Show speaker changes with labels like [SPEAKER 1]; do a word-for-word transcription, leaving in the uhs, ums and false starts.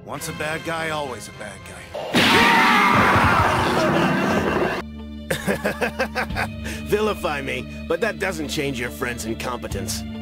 [SPEAKER 1] Once a bad guy, always a bad guy.
[SPEAKER 2] Vilify me, but that doesn't change your friend's incompetence.